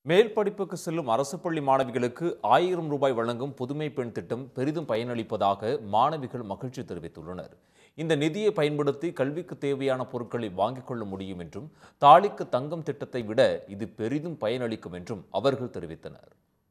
மேல் படிப்புக்கு செல்லும் அரசு பள்ளி மாணவிகளுக்கு 1000 ரூபாய் வழங்கும் புதுமை பெண் திட்டம் பெரிதும் பயனளிப்பதாக மாணவிகள் மகிழ்ச்சி தெரிவித்துள்ளனர். இந்த நிதியை பயன்படுத்தி கல்விக்கு தேவையான பொருட்களை வாங்கிக் கொள்ள முடியும் என்றும், தாலிக்கு தங்கம் திட்டத்தை விட இது பெரிதும் பயனளிக்கும் என்றும் அவர்கள் தெரிவித்தனர்.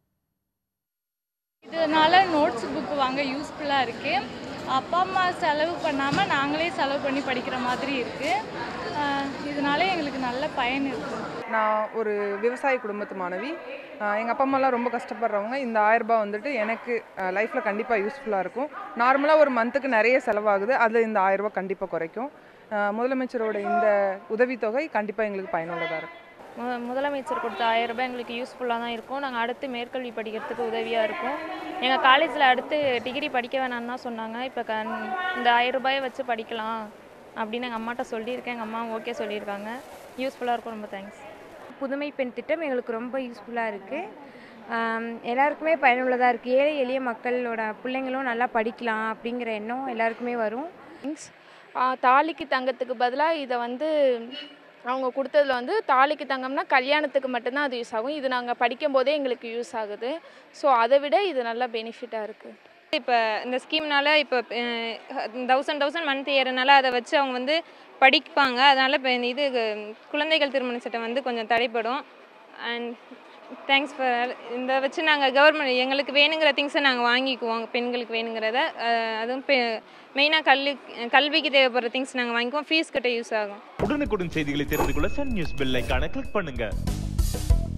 இதனால நோட்ஸ் புக் வாங்க யூஸ்ஃபுல்லாக இருக்குது. அப்பா அம்மா செலவு பண்ணாமல் நாங்களே செலவு பண்ணி படிக்கிற மாதிரி இருக்குது. இதனால எங்களுக்கு நல்ல பயன் இருக்குது. நான் ஒரு விவசாய குடும்பத்து மாணவி. எங்கள் அப்பா அம்மாலாம் ரொம்ப கஷ்டப்படுறவங்க. இந்த 1000 ரூபாய் வந்துட்டு எனக்கு லைஃப்பில் கண்டிப்பாக யூஸ்ஃபுல்லாக இருக்கும். நார்மலாக ஒரு மந்த்துக்கு நிறைய செலவாகுது, அதில் இந்த 1000 ரூபாய் கண்டிப்பாக குறைக்கும். முதலமைச்சரோட இந்த உதவித்தொகை கண்டிப்பாக எங்களுக்கு பயனுள்ளதாக இருக்கும். முதலமைச்சர் கொடுத்த 1000 ரூபாய் எங்களுக்கு யூஸ்ஃபுல்லாக தான் இருக்கும். நாங்கள் அடுத்து மேற்கல்வி படிக்கிறதுக்கு உதவியாக இருக்கும். எங்கள் காலேஜில் அடுத்து டிகிரி படிக்க வேணான்னு தான் சொன்னாங்க. இப்போ இந்த 1000 ரூபாயை வச்சு படிக்கலாம் அப்படின்னு எங்கள் அம்மாட்ட சொல்லியிருக்கேன். எங்கள் அம்மா ஓகே சொல்லியிருக்காங்க. யூஸ்ஃபுல்லாக இருக்கும். ரொம்ப தேங்க்ஸ். புதுமை பெண் திட்டம் எங்களுக்கு ரொம்ப யூஸ்ஃபுல்லாக இருக்குது. எல்லாருக்குமே பயனுள்ளதாக இருக்குது. ஏழை எளிய மக்களோட பிள்ளைங்களும் நல்லா படிக்கலாம் அப்படிங்கிற எண்ணம் எல்லாருக்குமே வரும். தாலிக்கு தங்கத்துக்கு பதிலாக இதை அவங்க கொடுத்ததில் தாலிக்கு தங்கம்னா கல்யாணத்துக்கு மட்டும்தான் அது யூஸ் ஆகும். இது நாங்கள் படிக்கும் போதே எங்களுக்கு யூஸ் ஆகுது. ஸோ அதை விட இது நல்லா பெனிஃபிட்டாக இருக்குது. இப்போ இந்த ஸ்கீம்னால இப்போ 1000 மந்த் ஏறனால அதை வச்சு அவங்க படிப்பாங்க. அதனால் இப்போ இது குழந்தைகள் திருமண சட்டம் கொஞ்சம் தடைப்படும். அண்ட் தேங்க்ஸ் ஃபார் இந்த வச்சு நாங்கள் கவர்மெண்ட் எங்களுக்கு வேணுங்கிற திங்ஸை நாங்கள் வாங்கிக்குவோம். பெண்களுக்கு வேணுங்கிறத அதுவும் மெயினாக கல்விக்கு தேவைப்படுற திங்ஸ் நாங்கள் வாங்கிக்குவோம். ஃபீஸ் கட்ட யூஸ் ஆகும். உடனுக்குடன் செய்திகளை தெரிந்து கொள்ள சன் நியூஸ் பெல் ஐகானை கிளிக் பண்ணுங்க.